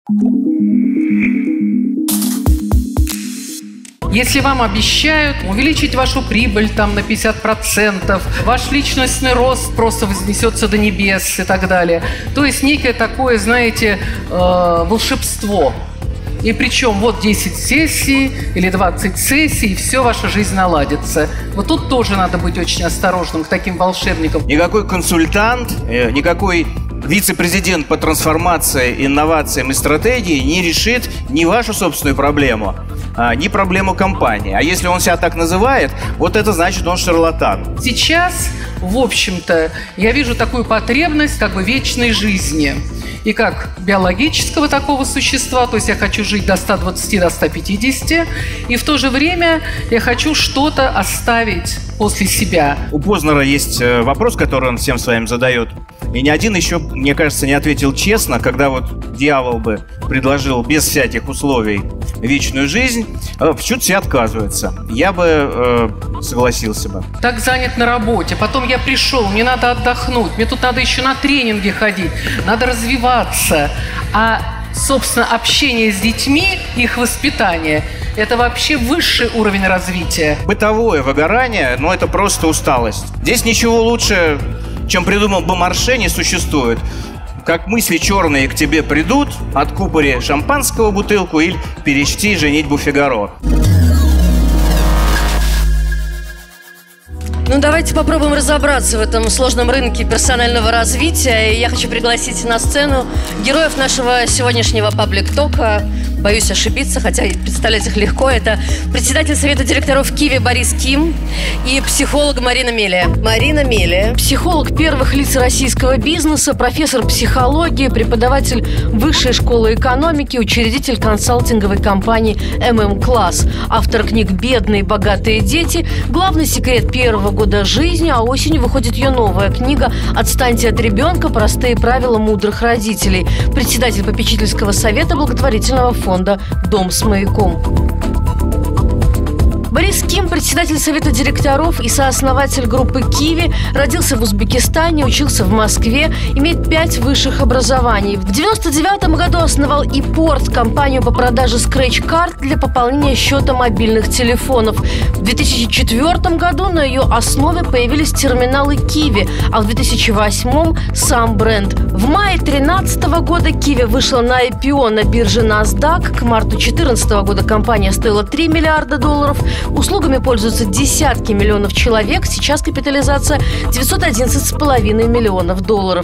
Если вам обещают увеличить вашу прибыль там на 50%, ваш личностный рост просто вознесется до небес и так далее. То есть некое такое, знаете, волшебство. И причем вот 10 сессий или 20 сессий, и все, ваша жизнь наладится. Вот тут тоже надо быть очень осторожным к таким волшебникам. Никакой консультант, никакой вице-президент по трансформации, инновациям и стратегии не решит ни вашу собственную проблему, ни проблему компании. А если он себя так называет, вот это значит, он шарлатан. Сейчас, в общем-то, я вижу такую потребность как бы вечной жизни. И как биологического такого существа, то есть я хочу жить до 120, до 150, и в то же время я хочу что-то оставить после себя. У Познера есть вопрос, который он всем своим задает. И ни один еще, мне кажется, не ответил честно, когда вот дьявол бы предложил без всяких условий вечную жизнь, почему-то все отказываются. Я бы согласился бы. Так занят на работе, потом я пришел, мне надо отдохнуть, мне тут надо еще на тренинги ходить, надо развиваться. А, собственно, общение с детьми, их воспитание – это вообще высший уровень развития. Бытовое выгорание, но это просто усталость. Здесь ничего лучше, чем придумал Бомарше, не существует. Как мысли черные к тебе придут, откупори шампанского бутылку или перечти «Женитьбу Фигаро». Ну, давайте попробуем разобраться в этом сложном рынке персонального развития. И я хочу пригласить на сцену героев нашего сегодняшнего паблик-тока. Боюсь ошибиться, хотя представлять их легко. Это председатель Совета директоров Киви Борис Ким и психолог Марина Мелия. Марина Мелия. Психолог первых лиц российского бизнеса, профессор психологии, преподаватель Высшей школы экономики, учредитель консалтинговой компании MM Class, автор книг «Бедные, богатые дети», главный секрет первого года жизни, а осенью выходит ее новая книга «Отстаньте от ребенка. Простые правила мудрых родителей», председатель попечительского совета благотворительного фонда «Дом с маяком». Борис Ким, председатель Совета директоров и сооснователь группы «Киви», родился в Узбекистане, учился в Москве, имеет 5 высших образований. В 1999 году основал ePort, компанию по продаже скретч-карт для пополнения счета мобильных телефонов. В 2004 году на ее основе появились терминалы «Киви», а в 2008 сам бренд. В мае 2013 года «Киви» вышла на IPO на бирже NASDAQ. К марту 2014 года компания стоила $3 миллиарда. Услугами пользуются десятки миллионов человек. Сейчас капитализация $911,5 миллионов.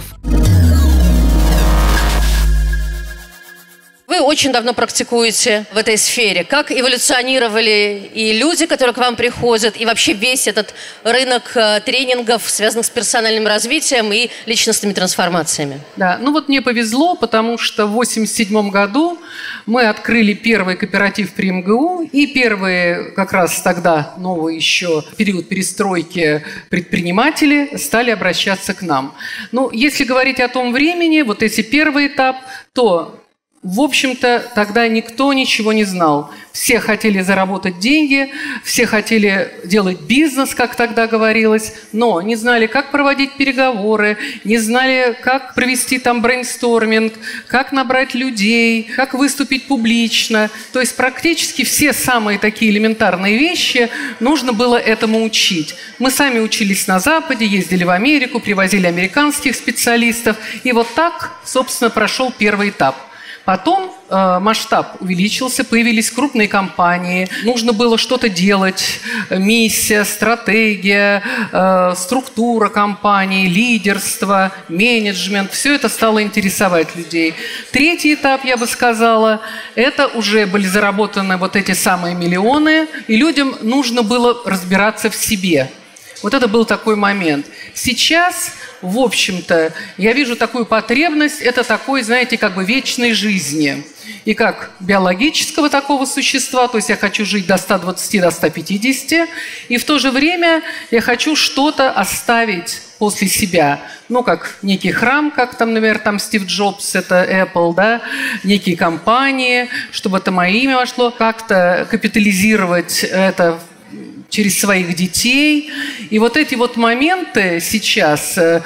Вы очень давно практикуете в этой сфере. Как эволюционировали и люди, которые к вам приходят, и вообще весь этот рынок тренингов, связанных с персональным развитием и личностными трансформациями? Да, ну вот мне повезло, потому что в 1987 году мы открыли первый кооператив при МГУ, и первые как раз тогда, новый еще период перестройки, предприниматели стали обращаться к нам. Ну, если говорить о том времени, вот если первый этап, то в общем-то, тогда никто ничего не знал. Все хотели заработать деньги, все хотели делать бизнес, как тогда говорилось, но не знали, как проводить переговоры, не знали, как провести там брейнсторминг, как набрать людей, как выступить публично. То есть практически все самые такие элементарные вещи нужно было этому учить. Мы сами учились на Западе, ездили в Америку, привозили американских специалистов. И вот так, собственно, прошел первый этап. Потом масштаб увеличился, появились крупные компании, нужно было что-то делать, миссия, стратегия, структура компании, лидерство, менеджмент, все это стало интересовать людей. Третий этап, я бы сказала, это уже были заработаны вот эти самые миллионы, и людям нужно было разбираться в себе. Вот это был такой момент. Сейчас, в общем-то, я вижу такую потребность, это такой, знаете, как бы вечной жизни. И как биологического такого существа, то есть я хочу жить до 120, до 150, и в то же время я хочу что-то оставить после себя. Ну, как некий храм, как там, например, там Стив Джобс, это Apple, да, некие компании, чтобы это мое имя вошло, как-то капитализировать это через своих детей. И вот эти вот моменты сейчас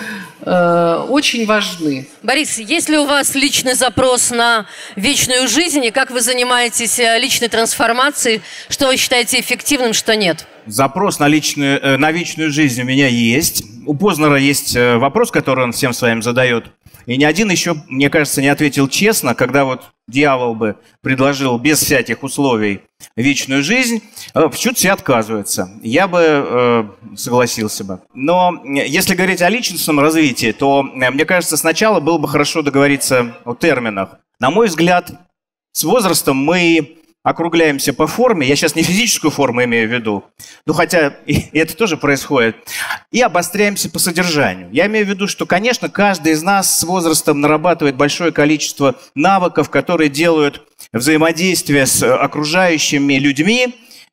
очень важны. Борис, есть ли у вас личный запрос на вечную жизнь, и как вы занимаетесь личной трансформацией? Что вы считаете эффективным, что нет? Запрос на вечную жизнь у меня есть. У Познера есть вопрос, который он всем своим задает. И ни один еще, мне кажется, не ответил честно, когда вот дьявол бы предложил без всяких условий вечную жизнь, почему-то все отказываются. Я бы согласился бы. Но если говорить о личностном развитии, то, мне кажется, сначала было бы хорошо договориться о терминах. На мой взгляд, с возрастом мы округляемся по форме, я сейчас не физическую форму имею в виду, ну хотя и это тоже происходит, и обостряемся по содержанию. Я имею в виду, что, конечно, каждый из нас с возрастом нарабатывает большое количество навыков, которые делают взаимодействие с окружающими людьми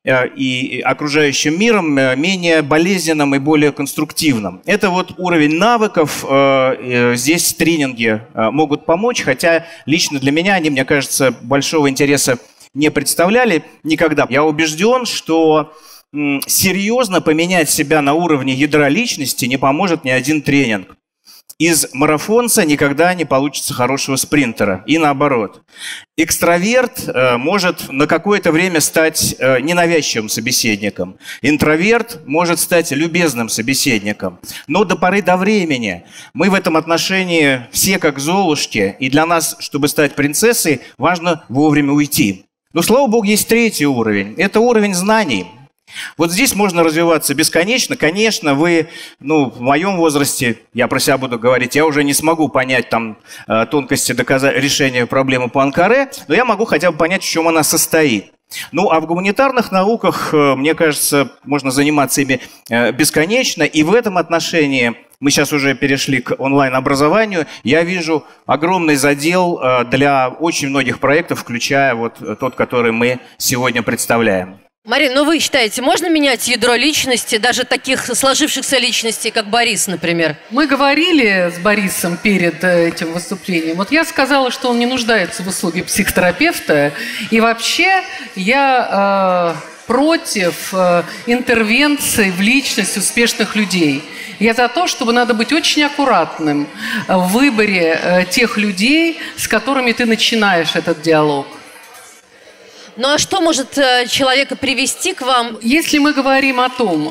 и окружающим миром менее болезненным и более конструктивным. Это вот уровень навыков, здесь тренинги могут помочь, хотя лично для меня они, мне кажется, большого интереса не представляли никогда. Я убежден, что серьезно поменять себя на уровне ядра личности не поможет ни один тренинг. Из марафонца никогда не получится хорошего спринтера. И наоборот. Экстраверт может на какое-то время стать ненавязчивым собеседником. Интроверт может стать любезным собеседником. Но до поры до времени мы в этом отношении все как золушки. И для нас, чтобы стать принцессой, важно вовремя уйти. Но, слава богу, есть третий уровень. Это уровень знаний. Вот здесь можно развиваться бесконечно. Конечно, вы, в моем возрасте, я про себя буду говорить, я уже не смогу понять там тонкости решения проблемы Пуанкаре, но я могу хотя бы понять, в чем она состоит. Ну, а в гуманитарных науках, мне кажется, можно заниматься ими бесконечно. И в этом отношении, мы сейчас уже перешли к онлайн-образованию, я вижу огромный задел для очень многих проектов, включая вот тот, который мы сегодня представляем. Марина, вы считаете, можно менять ядро личности, даже таких сложившихся личностей, как Борис, например? Мы говорили с Борисом перед этим выступлением. Вот я сказала, что он не нуждается в услуге психотерапевта. И вообще я против интервенции в личность успешных людей. Я за то, чтобы надо быть очень аккуратным в выборе тех людей, с которыми ты начинаешь этот диалог. Ну а что может человека привести к вам? Если мы говорим о том,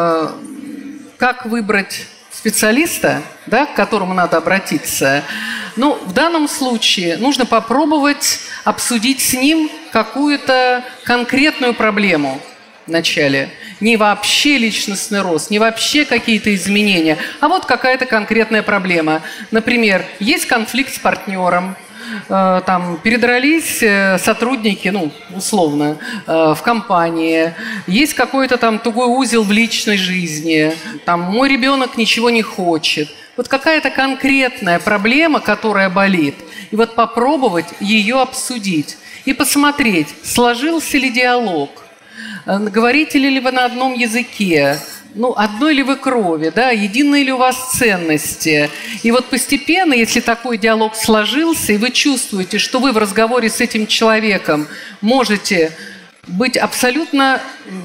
как выбрать специалиста, да, к которому надо обратиться, в данном случае нужно попробовать обсудить с ним какую-то конкретную проблему вначале. Не вообще личностный рост, не вообще какие-то изменения, а вот какая-то конкретная проблема. Например, есть конфликт с партнером, там передрались сотрудники, условно, в компании, есть какой-то там тугой узел в личной жизни, там мой ребенок ничего не хочет. Вот какая-то конкретная проблема, которая болит, и вот попробовать ее обсудить и посмотреть, сложился ли диалог, говорите ли вы на одном языке, одной ли вы крови, да, единые ли у вас ценности. И вот постепенно, если такой диалог сложился, и вы чувствуете, что вы в разговоре с этим человеком можете быть абсолютно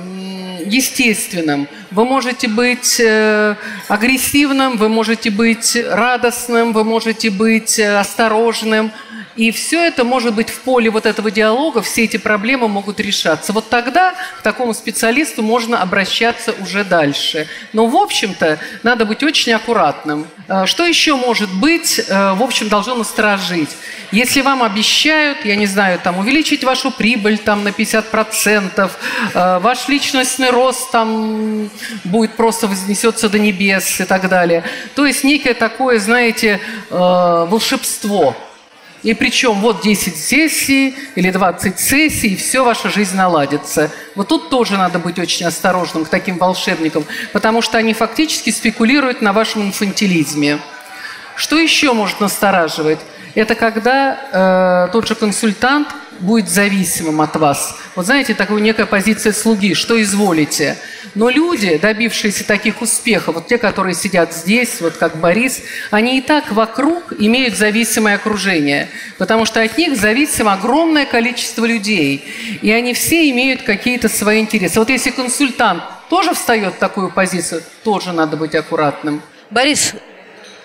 естественным, вы можете быть агрессивным, вы можете быть радостным, вы можете быть осторожным. И все это может быть в поле вот этого диалога, все эти проблемы могут решаться. Вот тогда к такому специалисту можно обращаться уже дальше. Но, в общем-то, надо быть очень аккуратным. Что еще может быть, в общем, должно насторожить? Если вам обещают, я не знаю, там, увеличить вашу прибыль там, на 50%, ваш личностный рост там, будет просто вознесется до небес и так далее. То есть некое такое, знаете, волшебство. И причем вот 10 сессий или 20 сессий, и все, ваша жизнь наладится. Вот тут тоже надо быть очень осторожным к таким волшебникам, потому что они фактически спекулируют на вашем инфантилизме. Что еще может настораживать? Это когда тот же консультант будет зависимым от вас. Вот знаете, такая некая позиция слуги, что изволите. Но люди, добившиеся таких успехов, вот те, которые сидят здесь, вот как Борис, они и так вокруг имеют зависимое окружение, потому что от них зависимо огромное количество людей, и они все имеют какие-то свои интересы. Вот если консультант тоже встает в такую позицию, тоже надо быть аккуратным. Борис,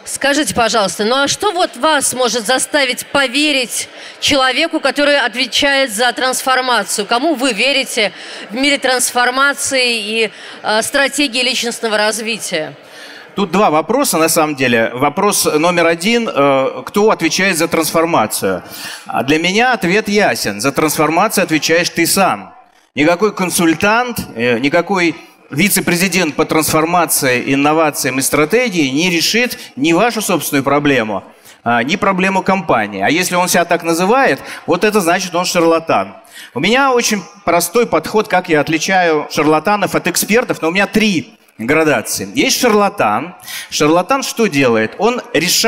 Скажите, пожалуйста, ну а что вот вас может заставить поверить человеку, который отвечает за трансформацию? Кому вы верите в мире трансформации и стратегии личностного развития? Тут два вопроса, на самом деле. Вопрос номер один – кто отвечает за трансформацию? А для меня ответ ясен. За трансформацию отвечаешь ты сам. Никакой консультант, никакой вице-президент по трансформации, инновациям и стратегии не решит ни вашу собственную проблему, ни проблему компании. А если он себя так называет, вот это значит, он шарлатан. У меня очень простой подход, как я отличаю шарлатанов от экспертов, но у меня 3 градации. Есть шарлатан. Шарлатан что делает? Он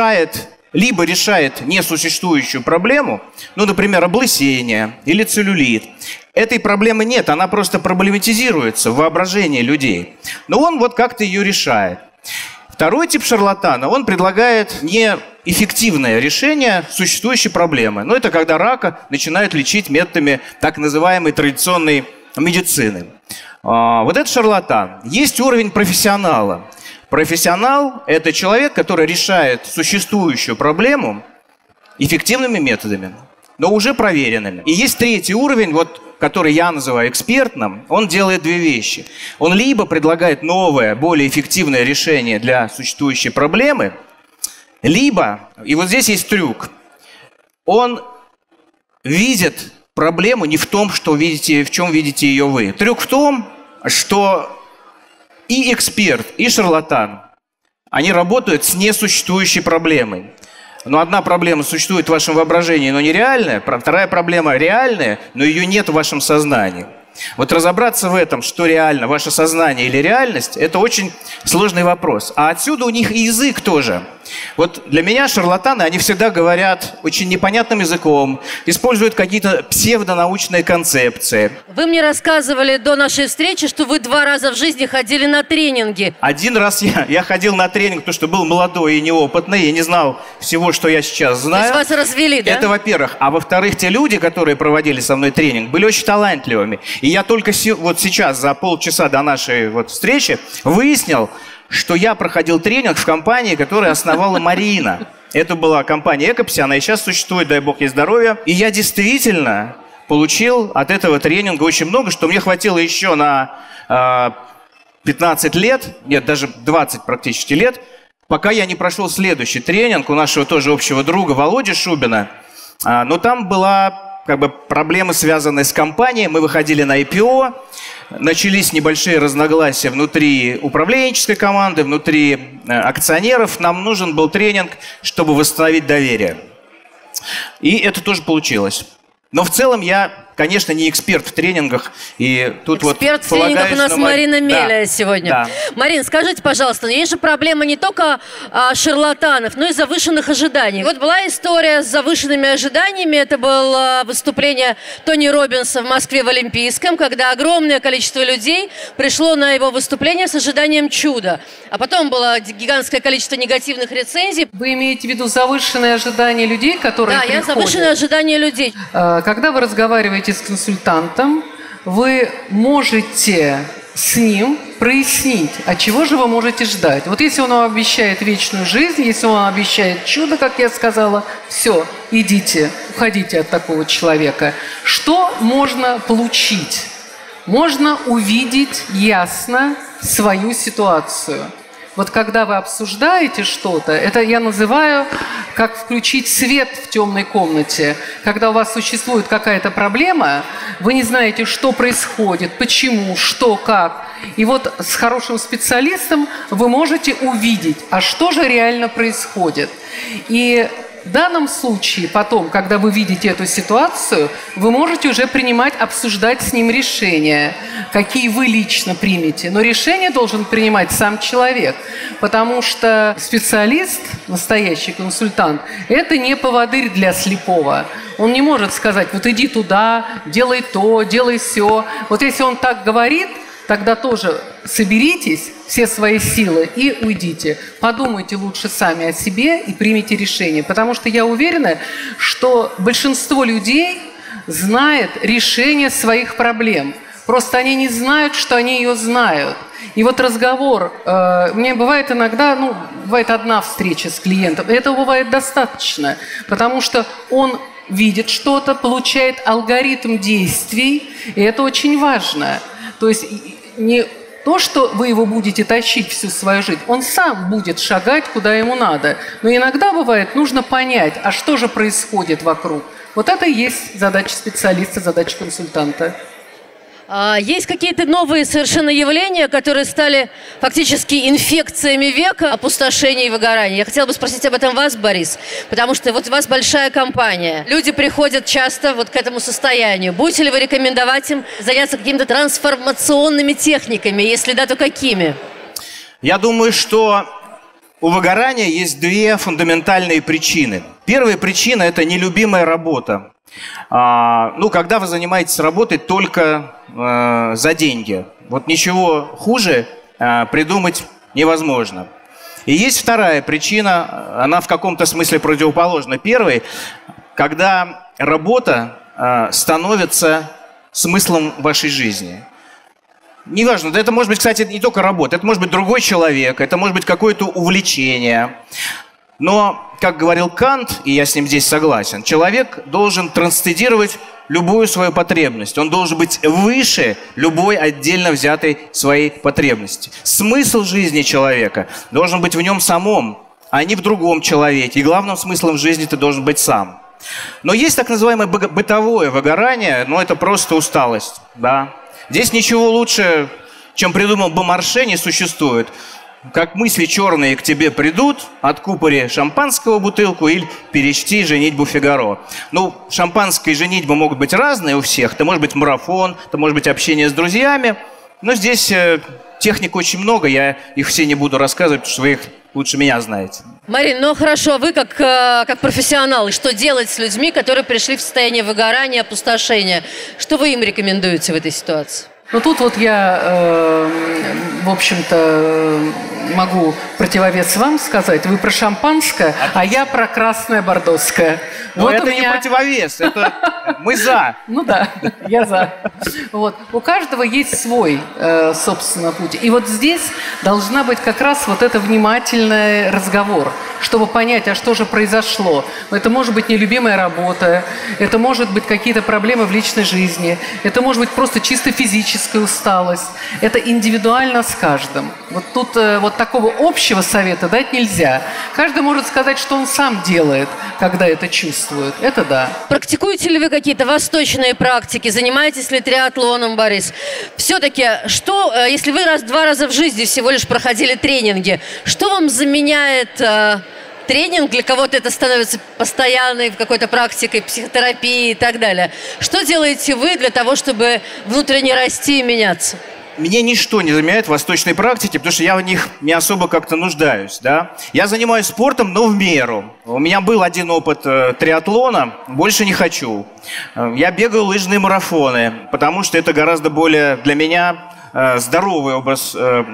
либо решает несуществующую проблему, ну, например, облысение или целлюлит. Этой проблемы нет, она просто проблематизируется в воображении людей. Но он вот как-то ее решает. Второй тип шарлатана, он предлагает неэффективное решение существующей проблемы. Но это когда рака начинают лечить методами так называемой традиционной медицины. Вот это шарлатан. Есть уровень профессионала. Профессионал – это человек, который решает существующую проблему эффективными методами, но уже проверенными. И есть 3-й уровень, вот, который я называю экспертным. Он делает 2 вещи. Он либо предлагает новое, более эффективное решение для существующей проблемы, либо, и вот здесь есть трюк, он видит проблему не в том, в чем видите ее вы. Трюк в том, что и эксперт, и шарлатан, они работают с несуществующей проблемой. Но одна проблема существует в вашем воображении, но нереальная. Вторая проблема реальная, но ее нет в вашем сознании. Вот разобраться в этом, что реально, ваше сознание или реальность, это очень сложный вопрос. А отсюда у них и язык тоже. Вот для меня шарлатаны, они всегда говорят очень непонятным языком, используют какие-то псевдонаучные концепции. Вы мне рассказывали до нашей встречи, что вы 2 раза в жизни ходили на тренинги. 1 раз я ходил на тренинг, потому что был молодой и неопытный, и не знал всего, что я сейчас знаю. То есть вас развели, да? Это во-первых. А во-вторых, те люди, которые проводили со мной тренинг, были очень талантливыми. И я только вот сейчас, за полчаса до нашей вот встречи, выяснил, что я проходил тренинг в компании, которую основала Марина. Это была компания Экопси, она и сейчас существует, дай бог ей здоровья. И я действительно получил от этого тренинга очень много, что мне хватило еще на 15 лет, нет, даже 20 практически лет, пока я не прошел следующий тренинг у нашего тоже общего друга Володи Шубина. Но там была проблемы, связанные с компанией. Мы выходили на IPO, начались небольшие разногласия внутри управленческой команды, внутри акционеров. Нам нужен был тренинг, чтобы восстановить доверие. И это тоже получилось. Но в целом я, конечно, не эксперт в тренингах. И тут эксперт в тренингах у нас Марина Меля сегодня. Да. Марин, скажите, пожалуйста, есть же проблема не только шарлатанов, но и завышенных ожиданий. Вот была история с завышенными ожиданиями. Это было выступление Тони Роббинса в Москве в Олимпийском, когда огромное количество людей пришло на его выступление с ожиданием чуда. А потом было гигантское количество негативных рецензий. Вы имеете в виду завышенные ожидания людей, которые приходят? Да, завышенные ожидания людей. Когда вы разговариваете с консультантом, вы можете с ним прояснить, от чего же вы можете ждать. Вот если он вам обещает вечную жизнь, если он вам обещает чудо, как я сказала, все, идите, уходите от такого человека. Что можно получить? Можно увидеть ясно свою ситуацию. Вот когда вы обсуждаете что-то, это я называю, как включить свет в темной комнате. Когда у вас существует какая-то проблема, вы не знаете, что происходит, почему, что, как. И вот с хорошим специалистом вы можете увидеть, а что же реально происходит. И в данном случае потом, когда вы видите эту ситуацию, вы можете уже обсуждать с ним решения, какие вы лично примете. Но решение должен принимать сам человек, потому что специалист, настоящий консультант, это не поводырь для слепого. Он не может сказать, вот иди туда, делай то, делай сё. Вот если он так говорит, тогда тоже соберитесь, все свои силы, и уйдите. Подумайте лучше сами о себе и примите решение. Потому что я уверена, что большинство людей знает решение своих проблем. Просто они не знают, что они ее знают. И вот разговор, мне бывает иногда, бывает одна встреча с клиентом, этого бывает достаточно, потому что он видит что-то, получает алгоритм действий, и это очень важно. То есть не то, что вы его будете тащить всю свою жизнь, он сам будет шагать, куда ему надо. Но иногда бывает, нужно понять, а что же происходит вокруг. Вот это и есть задача специалиста, задача консультанта. Есть какие-то новые совершенно явления, которые стали фактически инфекциями века, опустошения и выгорания. Я хотела бы спросить об этом вас, Борис, потому что вот у вас большая компания. Люди приходят часто вот к этому состоянию. Будете ли вы рекомендовать им заняться какими-то трансформационными техниками? Если да, то какими? Я думаю, что у выгорания есть две фундаментальные причины. Первая причина – это нелюбимая работа. Когда вы занимаетесь работой только за деньги. Вот ничего хуже придумать невозможно. И есть вторая причина, она в каком-то смысле противоположна первой, когда работа становится смыслом вашей жизни. Неважно, это может быть, кстати, не только работа, это может быть другой человек, это может быть какое-то увлечение. Но, как говорил Кант, и я с ним здесь согласен, человек должен трансцендировать любую свою потребность. Он должен быть выше любой отдельно взятой своей потребности. Смысл жизни человека должен быть в нем самом, а не в другом человеке. И главным смыслом жизни ты должен быть сам. Но есть так называемое бытовое выгорание, но это просто усталость. Да? Здесь ничего лучше, чем придумал Бомарше, не существует. Как мысли черные к тебе придут, откупори шампанского бутылку или перечти «Женитьбу Фигаро». Шампанское и женитьба могут быть разные у всех. Это может быть марафон, это может быть общение с друзьями. Но здесь техник очень много, я их все не буду рассказывать, потому что вы их лучше меня знаете. Марин, хорошо, вы как профессионал, что делать с людьми, которые пришли в состояние выгорания, опустошения? Что вы им рекомендуете в этой ситуации? Тут вот я, в общем-то, могу противовес вам сказать. Вы про шампанское, а я про красное бордоское. Но это не противовес, это мы за. Да, я за. У каждого есть свой, собственно, путь. И вот здесь должна быть как раз вот это внимательный разговор, чтобы понять, а что же произошло. Это может быть нелюбимая работа, это может быть какие-то проблемы в личной жизни, это может быть просто чисто физическая усталость. Это индивидуально с каждым. Вот тут вот такого общего совета дать нельзя. Каждый может сказать, что он сам делает, когда это чувствует. Это да. Практикуете ли вы какие-то восточные практики? Занимаетесь ли триатлоном, Борис? Все-таки, что, если вы два раза в жизни всего лишь проходили тренинги, что вам заменяет тренинг? Для кого-то это становится постоянной какой-то практикой, психотерапии и так далее. Что делаете вы для того, чтобы внутренне расти и меняться? Мне ничто не заменяет восточной практики, потому что я в них не особо как-то нуждаюсь. Да? Я занимаюсь спортом, но в меру. У меня был один опыт триатлона, больше не хочу. Я бегаю лыжные марафоны, потому что это гораздо более для меня здоровый образ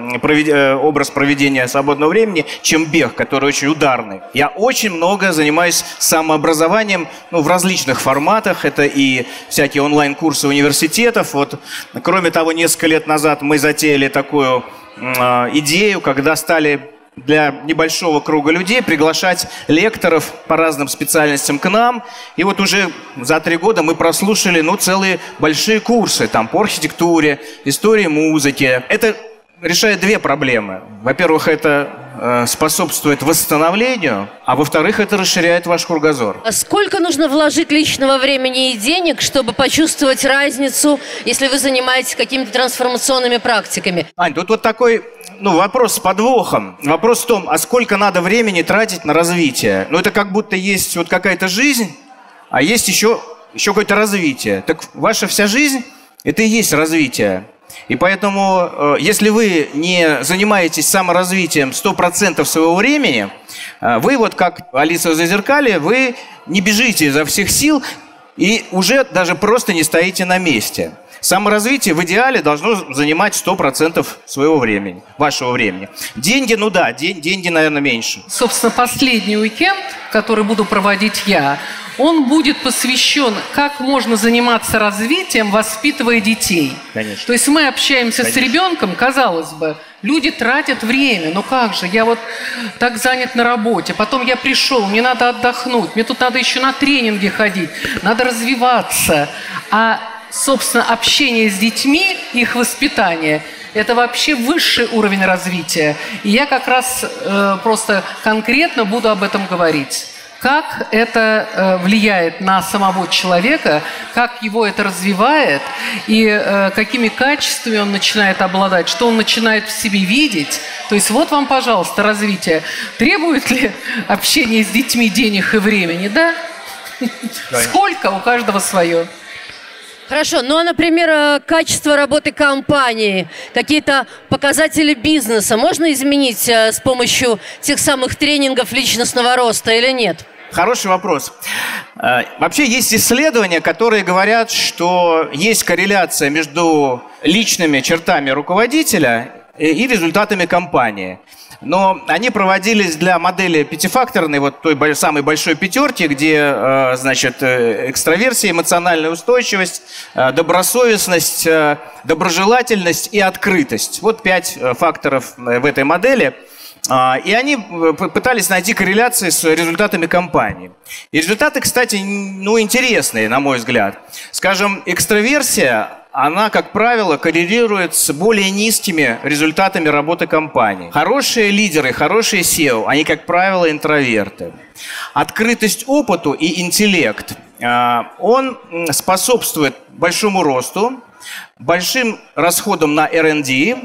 проведения свободного времени, чем бег, который очень ударный. Я очень много занимаюсь самообразованием в различных форматах. Это и всякие онлайн-курсы университетов. Кроме того, несколько лет назад мы затеяли такую идею, когда стали для небольшого круга людей приглашать лекторов по разным специальностям к нам. И уже за 3 года мы прослушали целые большие курсы по архитектуре, истории музыки. Это решает 2 проблемы. Во-первых, это способствует восстановлению, а во-вторых, это расширяет ваш кругозор. А сколько нужно вложить личного времени и денег, чтобы почувствовать разницу, если вы занимаетесь какими-то трансформационными практиками? Ань, тут такой вопрос с подвохом. Вопрос в том, а сколько надо времени тратить на развитие? Это как будто есть какая-то жизнь, а есть еще какое-то развитие. Так ваша вся жизнь – это и есть развитие. И поэтому, если вы не занимаетесь саморазвитием 100% своего времени, вы как Алиса в «Зазеркалье», вы не бежите изо всех сил, и уже даже просто не стоите на месте. Саморазвитие в идеале должно занимать 100% своего времени, вашего времени. Деньги, ну да, деньги, наверное, меньше. Собственно, последний уикенд, который буду проводить я, он будет посвящен, как можно заниматься развитием, воспитывая детей. Конечно. То есть мы общаемся с ребенком, казалось бы, люди тратят время. Ну как же, я вот так занят на работе, потом я пришел, мне надо отдохнуть, мне тут надо еще на тренинги ходить, надо развиваться. Собственно, общение с детьми, их воспитание – это вообще высший уровень развития. И я как раз просто конкретно буду об этом говорить. Как это влияет на самого человека, как его это развивает, и какими качествами он начинает обладать, что он начинает в себе видеть. То есть вот вам, пожалуйста, развитие. Требует ли общение с детьми денег и времени, да? Сколько? У каждого свое. Хорошо, ну а, например, качество работы компании, какие-то показатели бизнеса можно изменить с помощью тех самых тренингов личностного роста или нет? Хороший вопрос. Вообще есть исследования, которые говорят, что есть корреляция между личными чертами руководителя и результатами компании. Но они проводились для модели пятифакторной, вот той самой большой пятерки, где, значит, экстраверсия, эмоциональная устойчивость, добросовестность, доброжелательность и открытость. Вот 5 факторов в этой модели. И они пытались найти корреляции с результатами компании. И результаты, кстати, ну, интересные, на мой взгляд. Скажем, экстраверсия, она, как правило, коррелирует с более низкими результатами работы компании. Хорошие лидеры, хорошие SEO, они, как правило, интроверты. Открытость опыту и интеллект, он способствует большому росту, большим расходам на R&D,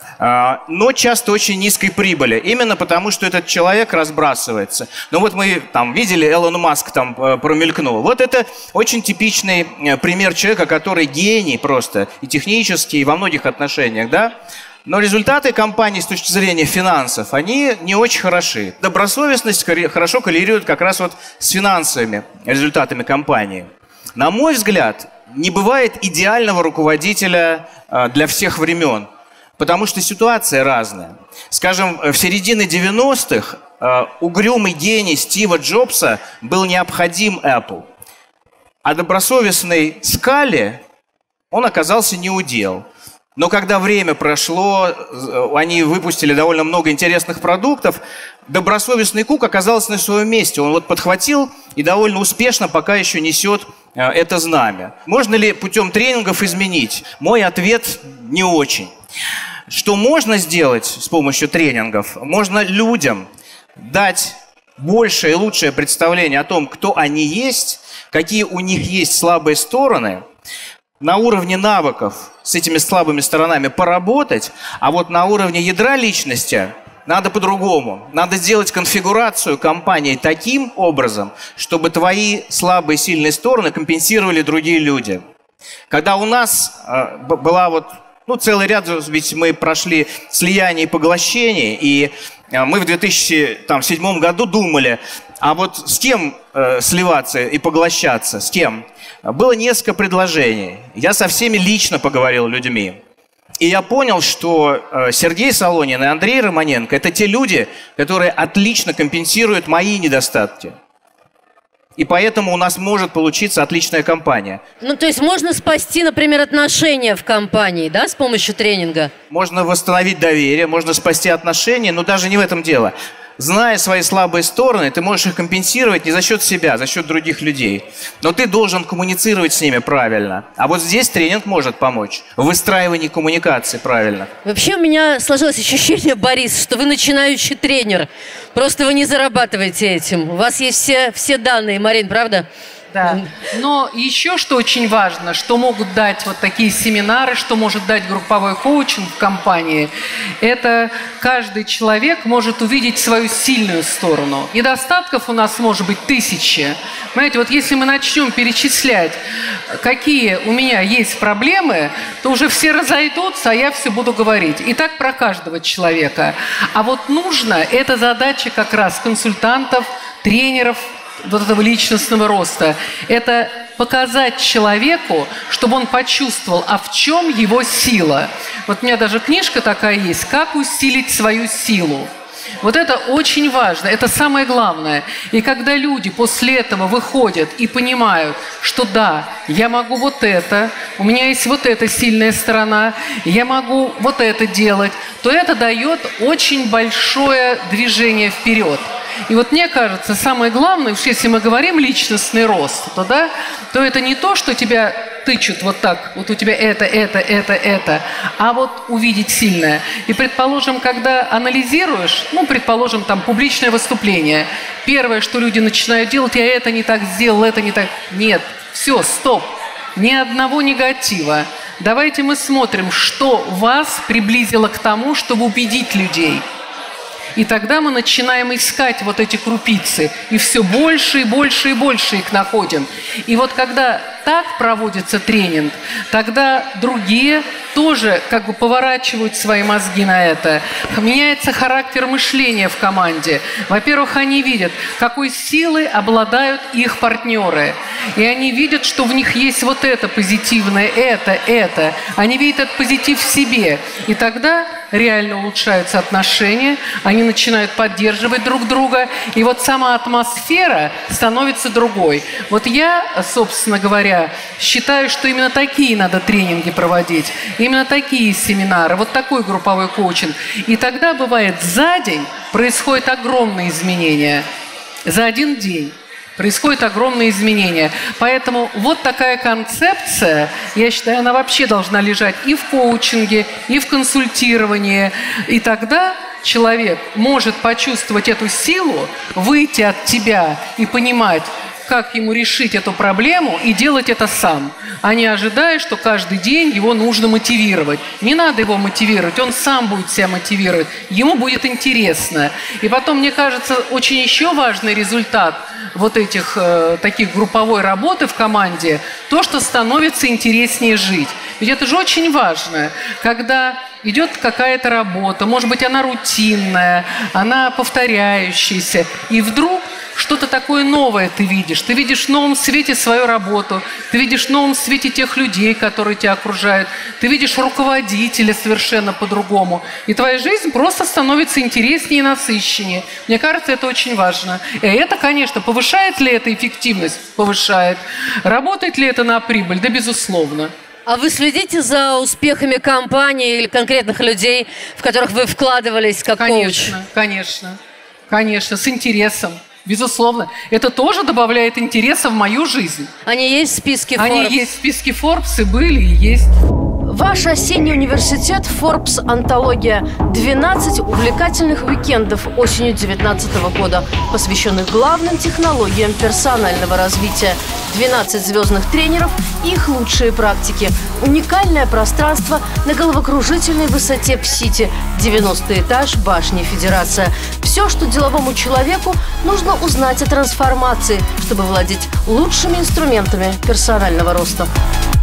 но часто очень низкой прибыли. Именно потому, что этот человек разбрасывается. Ну вот мы там видели, Элон Маск там промелькнул. Вот это очень типичный пример человека, который гений просто и технически, и во многих отношениях, да? Но результаты компании с точки зрения финансов, они не очень хороши. Добросовестность хорошо коррелирует как раз вот с финансовыми результатами компании. На мой взгляд, не бывает идеального руководителя для всех времен. Потому что ситуация разная. Скажем, в середине 90-х угрюмый гений Стива Джобса был необходим Apple. А добросовестный Скалли, он оказался неудел. Но когда время прошло, они выпустили довольно много интересных продуктов, добросовестный Кук оказался на своем месте. Он вот подхватил и довольно успешно пока еще несет это знамя. Можно ли путем тренингов изменить? Мой ответ – не очень. Что можно сделать с помощью тренингов? Можно людям дать большее и лучшее представление о том, кто они есть, какие у них есть слабые стороны, на уровне навыков с этими слабыми сторонами поработать, а вот на уровне ядра личности надо по-другому. Надо сделать конфигурацию компании таким образом, чтобы твои слабые и сильные стороны компенсировали другие люди. Когда у нас была вот целый ряд, ведь мы прошли слияние и поглощение, и мы в 2007 году думали, а вот с кем сливаться и поглощаться, с кем? Было несколько предложений. Я со всеми лично поговорил с людьми. И я понял, что Сергей Солонин и Андрей Романенко – это те люди, которые отлично компенсируют мои недостатки. И поэтому у нас может получиться отличная компания. Ну, то есть можно спасти, например, отношения в компании, да, с помощью тренинга? Можно восстановить доверие, можно спасти отношения, но даже не в этом дело. Зная свои слабые стороны, ты можешь их компенсировать не за счет себя, а за счет других людей. Но ты должен коммуницировать с ними правильно. А вот здесь тренинг может помочь в выстраивании коммуникации правильно. Вообще у меня сложилось ощущение, Борис, что вы начинающий тренер. Просто вы не зарабатываете этим. У вас есть все данные, Марин, правда? Да. Но еще что очень важно, что могут дать вот такие семинары, что может дать групповой коучинг в компании, это каждый человек может увидеть свою сильную сторону. Недостатков у нас может быть тысячи. Понимаете, вот если мы начнем перечислять, какие у меня есть проблемы, то уже все разойдутся, а я все буду говорить. И так про каждого человека. А вот нужно, это задача как раз консультантов, тренеров, вот этого личностного роста – это показать человеку, чтобы он почувствовал, а в чем его сила. Вот у меня даже книжка такая есть «Как усилить свою силу». Вот это очень важно, это самое главное. И когда люди после этого выходят и понимают, что да, я могу вот это, у меня есть вот эта сильная сторона, я могу вот это делать, то это дает очень большое движение вперед. И вот мне кажется, самое главное, уж если мы говорим личностный рост, то это не то, что тебя тычут вот так, вот у тебя это, а вот увидеть сильное. И, предположим, когда анализируешь, предположим, там публичное выступление, первое, что люди начинают делать, я это не так сделал, это не так. Нет, все, стоп, ни одного негатива. Давайте мы смотрим, что вас приблизило к тому, чтобы убедить людей. И тогда мы начинаем искать вот эти крупицы, и все больше и больше и больше их находим. И вот когда так проводится тренинг, тогда другие тоже как бы поворачивают свои мозги на это. Меняется характер мышления в команде. Во-первых, они видят, какой силой обладают их партнеры. И они видят, что в них есть вот это позитивное, это. Они видят этот позитив в себе. И тогда реально улучшаются отношения, они начинают поддерживать друг друга, и вот сама атмосфера становится другой. Вот я, собственно говоря, считаю, что именно такие надо тренинги проводить, именно такие семинары, вот такой групповой коучинг. И тогда, бывает, за день происходят огромные изменения. За один день происходят огромные изменения. Поэтому вот такая концепция, я считаю, она вообще должна лежать и в коучинге, и в консультировании. И тогда человек может почувствовать эту силу, выйти от тебя и понимать, как ему решить эту проблему и делать это сам, а не ожидая, что каждый день его нужно мотивировать. Не надо его мотивировать, он сам будет себя мотивировать, ему будет интересно. И потом, мне кажется, очень еще важный результат вот этих таких групповой работы в команде, то, что становится интереснее жить. Ведь это же очень важно, когда идет какая-то работа, может быть, она рутинная, она повторяющаяся, и вдруг что-то такое новое ты видишь. Ты видишь в новом свете свою работу, ты видишь в новом свете тех людей, которые тебя окружают, ты видишь руководителя совершенно по-другому. И твоя жизнь просто становится интереснее и насыщеннее. Мне кажется, это очень важно. И это, конечно, повышает ли это эффективность? Повышает. Работает ли это на прибыль? Да, безусловно. А вы следите за успехами компании или конкретных людей, в которых вы вкладывались как коуч? Конечно, с интересом. Безусловно. Это тоже добавляет интереса в мою жизнь. Они есть в списке Forbes? Они есть в списке Forbes, и были, и есть. Ваш осенний университет Forbes «Антология». 12 увлекательных уикендов осенью 2019 года, посвященных главным технологиям персонального развития. 12 звездных тренеров и их лучшие практики. Уникальное пространство на головокружительной высоте в Сити. 90-й этаж башни Федерация. Все, что деловому человеку нужно узнать о трансформации, чтобы владеть лучшими инструментами персонального роста.